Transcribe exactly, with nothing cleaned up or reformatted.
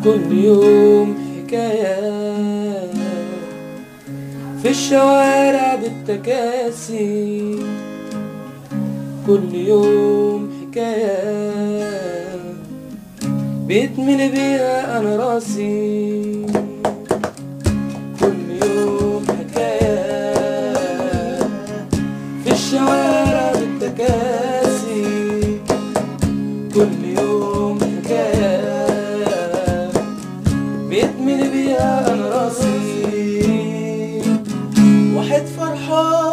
كل يوم حكاية في الشوارع بالتكاسي، كل يوم حكاية بيتملي بيها أنا راسي، كل يوم حكاية في الشوارع بالتكاسي، كل يوم حكاية بيتملي بيها أنا راسي. واحد فرحان